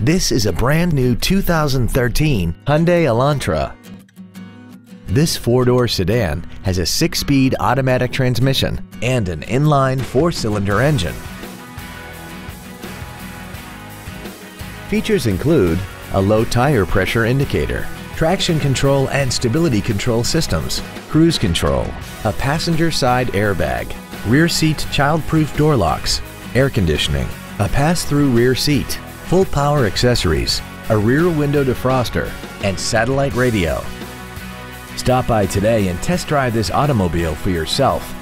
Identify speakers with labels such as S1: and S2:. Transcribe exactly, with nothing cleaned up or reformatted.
S1: This is a brand new two thousand thirteen Hyundai Elantra. This four-door sedan has a six-speed automatic transmission and an inline four-cylinder engine. Features include a low tire pressure indicator, traction control and stability control systems, cruise control, a passenger side airbag, rear seat child-proof door locks, air conditioning, a pass-through rear seat, full power accessories, a rear window defroster, and satellite radio. Stop by today and test drive this automobile for yourself.